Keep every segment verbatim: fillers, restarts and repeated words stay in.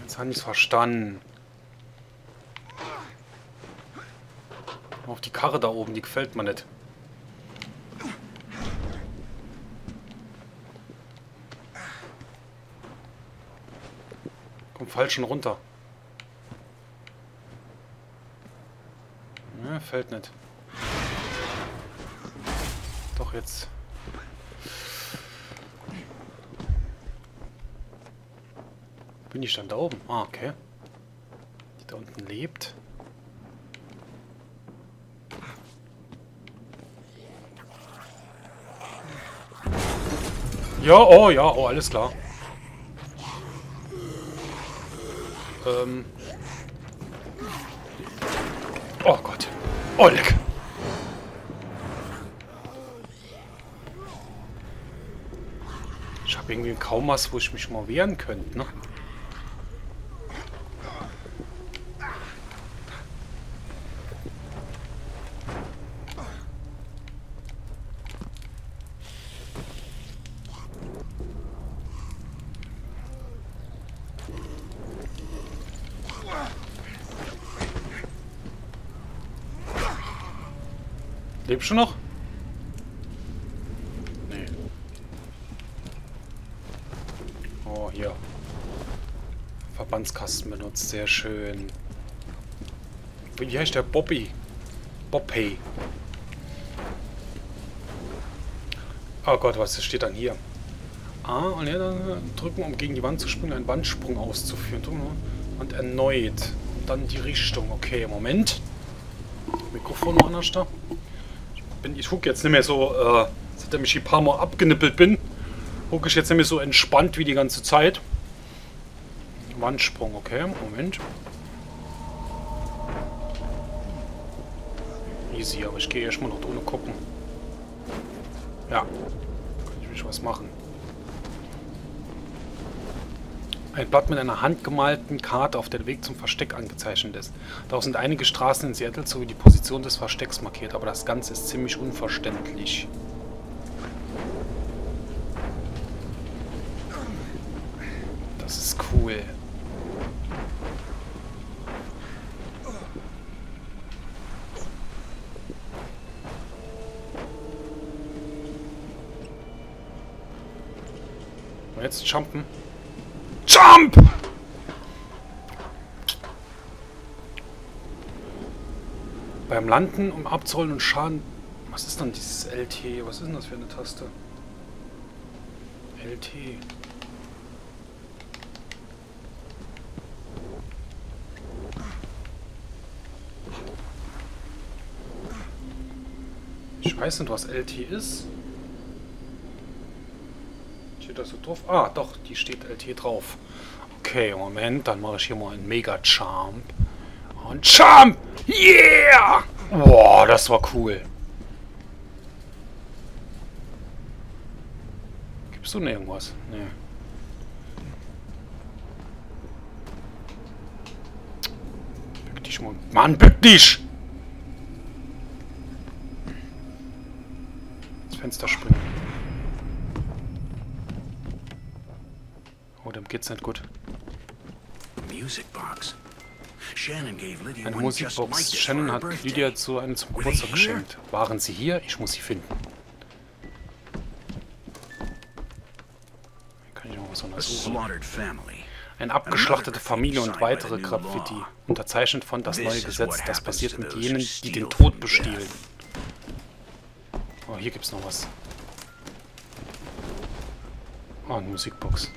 Jetzt habe ich es verstanden. Auf die Karre da oben, die gefällt mir nicht. Komm falsch schon runter. Ne, fällt nicht. Doch jetzt. Bin ich dann da oben? Ah, okay. Die da unten lebt. Ja, oh ja, oh, alles klar. Ähm. Oh Gott. Oh, leck. Ich habe irgendwie kaum was, wo ich mich mal wehren könnte, ne? Lebst du noch? Nee. Oh, hier. Verbandskasten benutzt. Sehr schön. Wie heißt der? Bobby. Bobbay. Oh Gott, was steht dann hier? Ah, und ja, dann drücken, um gegen die Wand zu springen, einen Wandsprung auszuführen. Und erneut. Und dann die Richtung. Okay, Moment. Mikrofon noch anders da. Ich gucke jetzt nicht mehr so, äh, seitdem ich ein paar Mal abgenippelt bin, gucke ich jetzt nicht mehr so entspannt wie die ganze Zeit. Wandsprung, okay, Moment. Easy, aber ich gehe erstmal noch ohne gucken. Ja, kann ich mich was machen. Ein Blatt mit einer handgemalten Karte, auf der der Weg zum Versteck angezeichnet ist. Darauf sind einige Straßen in Seattle sowie die Position des Verstecks markiert, aber das Ganze ist ziemlich unverständlich. Das ist cool. Und jetzt jumpen. Jump! Beim Landen, um abzurollen und Schaden... Was ist dann dieses L T? Was ist denn das für eine Taste? L T. Ich weiß nicht, was L T ist. Steht das so drauf? Ah, doch, die steht L T drauf. Okay, Moment, dann mache ich hier mal einen Mega-Jump. Und Jump! Yeah! Boah, das war cool. Gibst du denn irgendwas? Nee. Bück dich mal. Mann, bück dich! Das Fenster springen. Oh, dem geht's nicht gut. Eine Musikbox. Shannon hat Lydia zu einem zum Geburtstag geschenkt. Waren sie hier? Ich muss sie finden. Kann ich noch was untersuchen? Eine abgeschlachtete Familie und weitere Graffiti. Unterzeichnet von das neue Gesetz. Das passiert mit jenen, die den Tod bestehlen. Oh, hier gibt's noch was. Oh, eine Musikbox.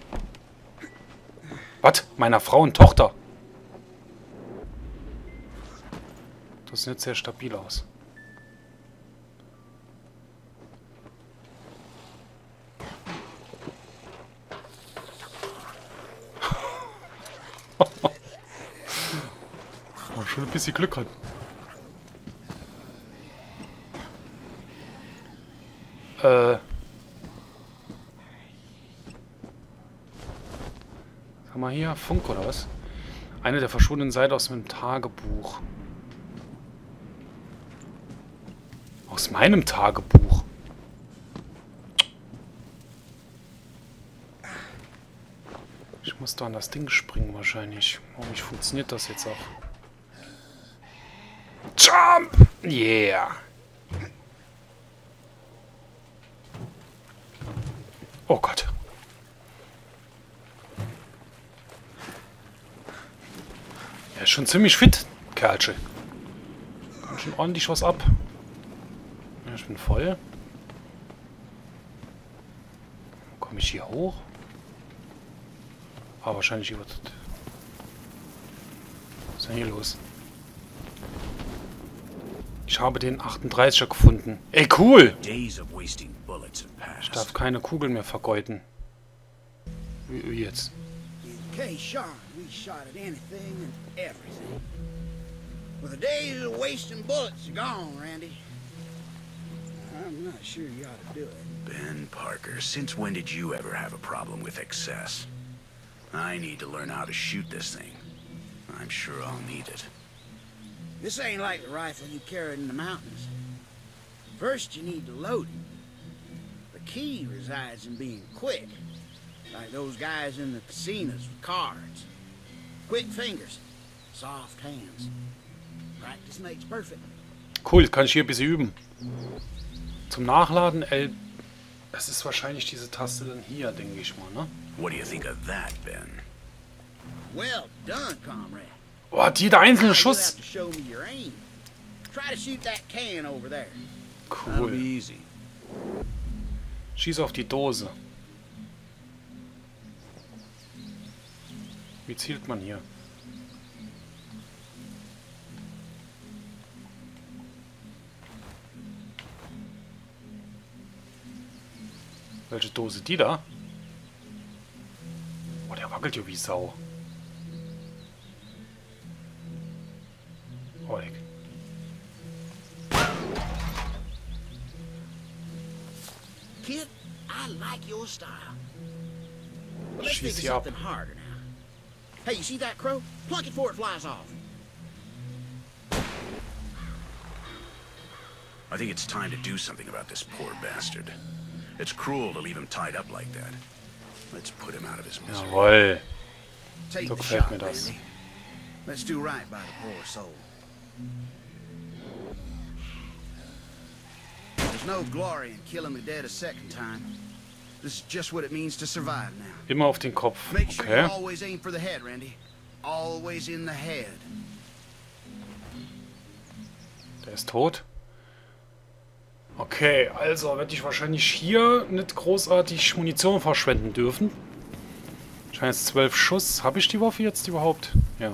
Was? Meiner Frau und Tochter? Das sieht jetzt sehr stabil aus. Oh, schon ein bisschen Glück hat. Äh. Sag mal hier, Funk oder was? Eine der verschwundenen Seiten aus meinem Tagebuch. Aus meinem Tagebuch. Ich Muss da an das Ding springen wahrscheinlich. Warum nicht funktioniert das jetzt auch? Jump! Yeah! Oh Gott. Er ist schon ziemlich fit, Kerlchen. Kann schon ordentlich was ab. Ja, ich bin voll. Komme ich hier hoch? Ah, wahrscheinlich über... Was ist denn hier los? Ich habe den achtunddreißiger gefunden. Ey, cool! Ich darf keine Kugeln mehr vergeuden. Wie, wie jetzt? Okay, Sean, we shot at anything and everything. Well, the days of wasting bullets are gone, Randy. I'm not sure you ought to do it. Ben Parker, since when did you ever have a problem with excess? I need to learn how to shoot this thing. I'm sure I'll need it. This ain't like the rifle you carried in the mountains. First, you need to load it. The key resides in being quick. Like those guys in the casinos with cards. Quick fingers, soft hands. Practice makes perfect. Cool, kann ich hier ein bisschen üben. Zum Nachladen, L... Das ist wahrscheinlich diese Taste dann hier, denke ich mal, ne? What do you think of that, Ben? Well done, comrade. Oh, hat jeder einzelne Schuss. Cool. Schieß auf die Dose. Wie zielt man hier? Welche Dose? Die da? Oh, der wackelt ja wie Sau. Oh, leck. Kid, I like your style. But let's She's think of something harder now. Hey, you see that crow? Plunk it before it flies off. I think it's time to do something about this poor bastard. It's cruel to leave him tied up like that. Let's put him out of his misery. Jawohl. Take So the gefällt shot, mir das. Randy. Let's do right by the poor soul. There's no glory in killing the dead a second time. This is just what it means to survive now. Immer auf den Kopf. Make sure Okay. you always aim for the head, Randy. Always in the head. Der ist tot. Okay, also werde ich wahrscheinlich hier nicht großartig Munition verschwenden dürfen. Ich habe jetzt zwölf Schuss. Habe ich die Waffe jetzt überhaupt? Ja.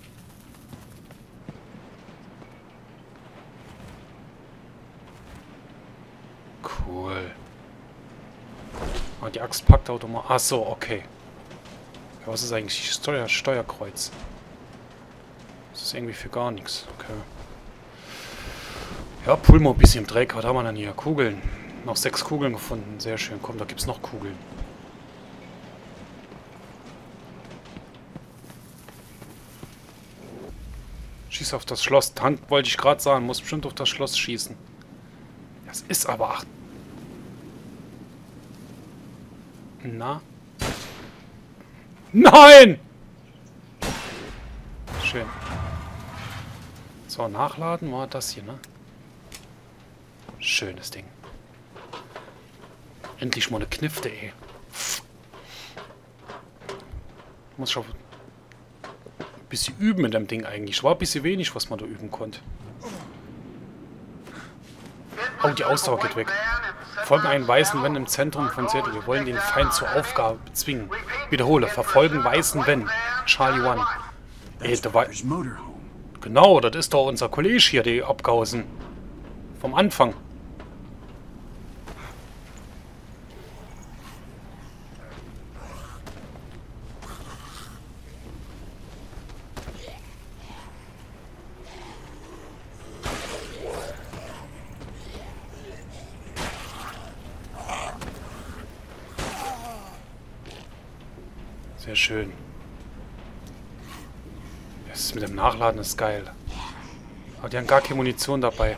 Cool. Ah, die Axt packt automatisch. Ach so, okay. Ja, was ist eigentlich Steuer Steuerkreuz? Das ist irgendwie für gar nichts. Okay. Ja, pullen wir ein bisschen im Dreck. Was haben wir denn hier? Kugeln. Noch sechs Kugeln gefunden. Sehr schön. Komm, da gibt es noch Kugeln. Schieß auf das Schloss. Hand wollte ich gerade sagen. Muss bestimmt auf das Schloss schießen. Das ist aber... Ach. Na? Nein! Schön. So, nachladen war das hier, ne? Schönes Ding. Endlich mal eine Knifte, ey. Muss schon ein bisschen üben mit dem Ding eigentlich. War ein bisschen wenig, was man da üben konnte. Oh, die Ausdauer geht weg. Folgen einen weißen Wenn im Zentrum von Seattle. Wir wollen den Feind zur Aufgabe bezwingen. Wiederhole, verfolgen weißen Wenn. Charlie One. Ey, da war... Genau, das ist doch unser Kollege hier, die abgausen. Vom Anfang. Sehr schön. Das mit dem Nachladen ist geil. Aber die haben gar keine Munition dabei.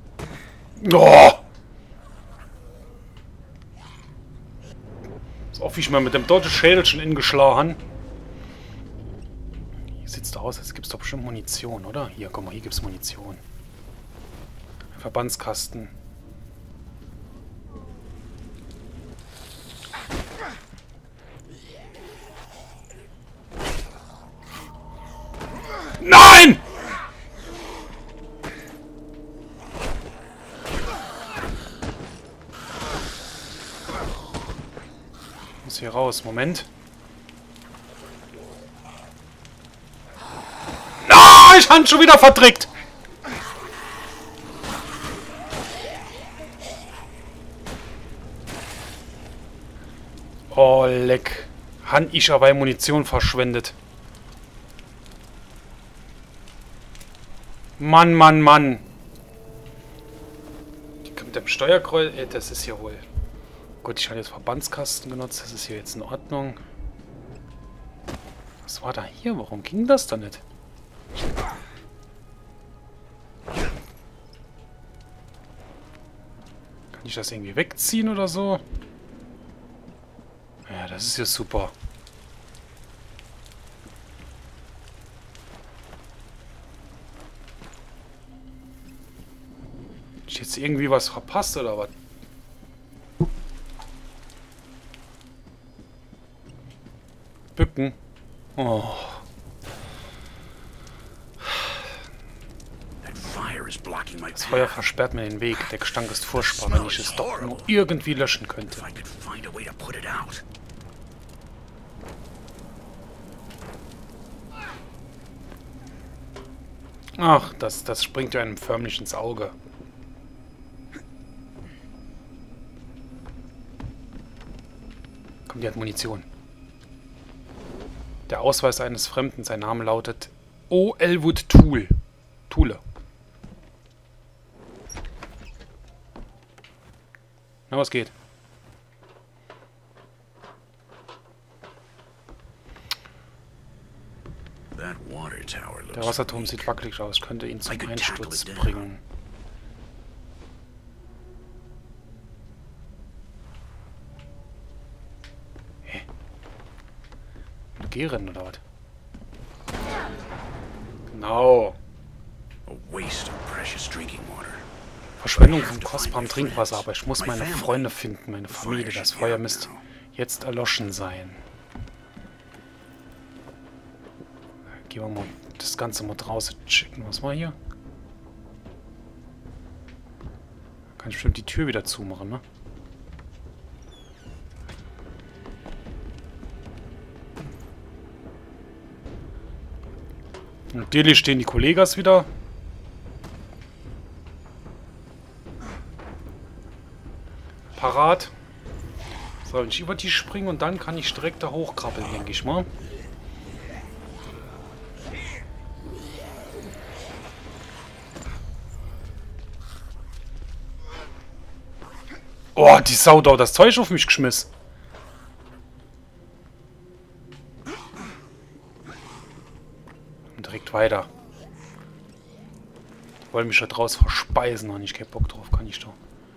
Oh! So wie ich mal mit dem dort Schädelchen ingeschlagen. Hier sieht's da aus, als gibt es doch bestimmt Munition, oder? Hier, guck mal, hier gibt es Munition. Verbandskasten. Nein! Muss hier raus. Moment. Nein, ich habe schon wieder verdrückt. Oh, leck. Han ich aber Munition verschwendet. Mann, Mann, Mann. Die kommt mit dem Steuerkreuz. Ey, das ist hier wohl. Gut, ich habe jetzt Verbandskasten genutzt. Das ist hier jetzt in Ordnung. Was war da hier? Warum ging das da nicht? Kann ich das irgendwie wegziehen oder so? Ja, das ist ja super. Ich jetzt irgendwie was verpasst oder was? Bücken. Oh. Das Feuer versperrt mir den Weg. Der Gestank ist furchtbar, wenn ich es doch nur irgendwie löschen könnte. Ach, das, das springt ja einem förmlich ins Auge. Kommt, die hat Munition. Der Ausweis eines Fremden, sein Name lautet O. Elwood Toole. Thule. Na, was geht? Der Wasserturm sieht wackelig aus, könnte ihn zum Einsturz bringen. Hä? Gehen oder was? Genau. Verschwendung von kostbarem Trinkwasser, aber ich muss meine Freunde finden, meine Familie. Das Feuer müsste jetzt erloschen sein. Gehen wir mal das Ganze mal draußen checken. Was war hier? Kann ich bestimmt die Tür wieder zumachen, ne? Natürlich stehen die Kollegas wieder. Parat. So, wenn ich über die springe und dann kann ich direkt da hochkrabbeln, denke ich mal. Oh, die Sau da, das Zeug auf mich geschmissen. Und direkt weiter. Die wollen mich da draus verspeisen, habe ich keinen Bock drauf, kann ich doch.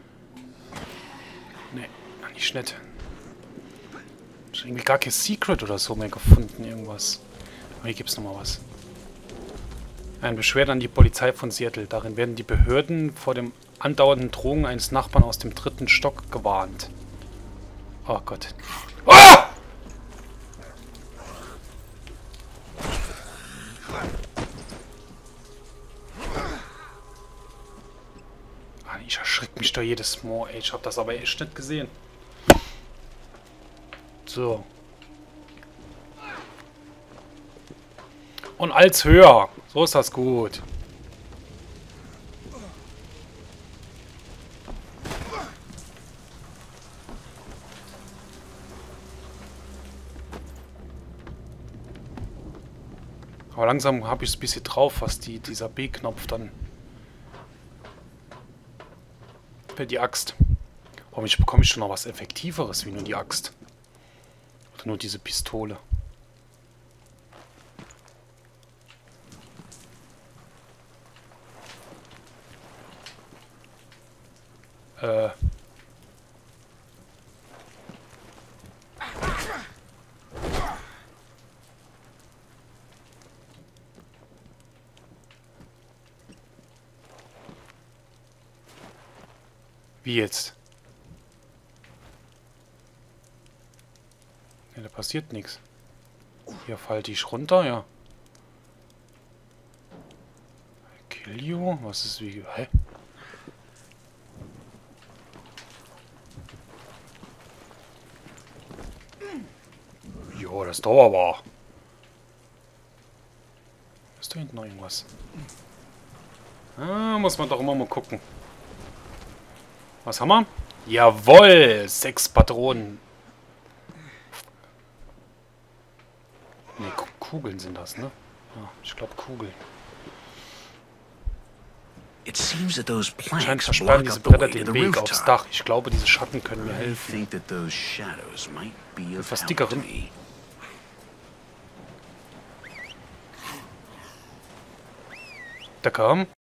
Nee, kann ich nicht. Ich habe irgendwie gar kein Secret oder so mehr gefunden, irgendwas. Aber hier gibt es nochmal was. Ein Beschwerde an die Polizei von Seattle. Darin werden die Behörden vor dem andauernden Drohungen eines Nachbarn aus dem dritten Stock gewarnt. Oh Gott. Ah! Ich erschrecke mich da jedes Mal, ey. Ich habe das aber echt nicht gesehen. So. Und als höher. So ist das gut. Aber langsam habe ich es ein bisschen drauf, was die, dieser B-Knopf dann... Für die Axt. Warum ich bekomme ich schon noch was Effektiveres wie nur die Axt? Oder nur diese Pistole? Äh... Wie jetzt? Ja, da passiert nichts. Hier falte ich runter, ja. Kill you? Was ist wie... Hä? Jo, das dauert aber. Ist da hinten noch irgendwas? Ah, muss man doch immer mal gucken. Was haben wir? Jawohl! Sechs Patronen. Ne, Kugeln sind das, ne? Ja, ich glaube Kugeln. It seems that those Scheint planks versperren block diese up the Bretter way to den the Weg aufs rooftop. Dach. Ich glaube, diese Schatten können mir I helfen. think that those shadows might be of Was help dickerem. to me. Der kam.